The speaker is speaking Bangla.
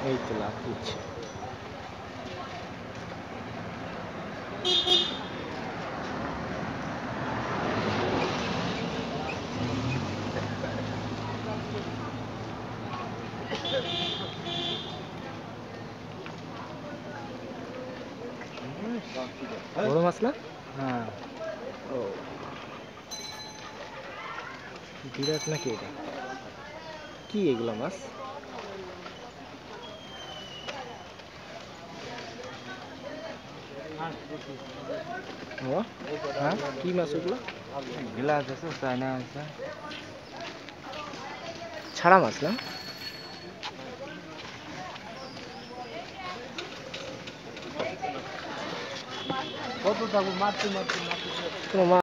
এই তো লাভ দিচ্ছে। বড় মাছ না? হ্যাঁ ও বিরাট নাকি এটা? কি এগুলা মাছ? ও হ্যাঁ, কি মাছ ওগুলো? গ্লাস আছে চায়না আছে। ছাড়া মাছ না? কত থাকবো মারতে মারতে মারতে কোনো